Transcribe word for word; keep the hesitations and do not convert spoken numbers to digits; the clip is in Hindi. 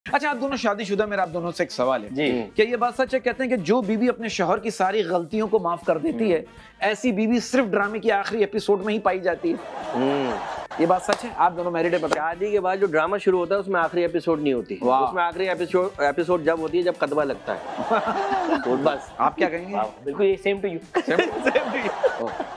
अच्छा, आप दोनों शादीशुदा, मेरा आप दोनों से एक सवाल है जी। क्या ये बात सच है, कहते हैं कि जो बीवी अपने शौहर की सारी गलतियों को माफ कर देती है, ऐसी बीवी सिर्फ ड्रामे की आखिरी एपिसोड में ही पाई जाती है? ये बात सच है? आप दोनों मैरिड है, बता। शादी के बाद जो ड्रामा शुरू होता है उसमें आखिरी एपिसोड नहीं होती, उसमें आखिरी एपिसोड एपिसोड जब होती है जब कदमा लगता है। तो बस आप क्या कहेंगे? बिल्कुल same to you. Same to you.